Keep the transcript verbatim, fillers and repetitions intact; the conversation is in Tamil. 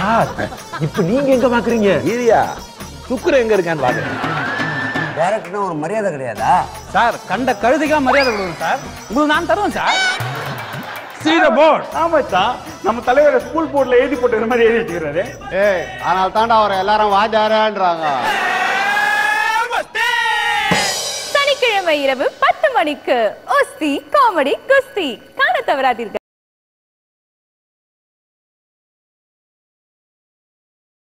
சார் இப்ப நீங்க எங்க பாக்குறீங்க? ஈரியா சுக்குரு எங்க இருக்கான்னு பாக்குறேன். டைரக்டர்னா ஒரு மரியாதை கிடையாதா சார்? கண்ட கழுதிக்கா மரியாதை கொடுங்க சார். உங்களுக்கு நான் தருவேன் சார். See the board. ஆமா சார், நம்ம தலைவர் ஸ்கூல் போர்ட்ல எழுதி போட்டுக்கிற மாதிரி எழுதி வச்சுக்கிறாரு. ஏய், ஆனால் தாண்டா அவரை எல்லாரும் வாஜாரான்றாங்க. சனிக்கிழமை இரவு பத்து மணிக்கு ஒஸ்தி காமெடி குஸ்தி காண தவறாதீர்கள்.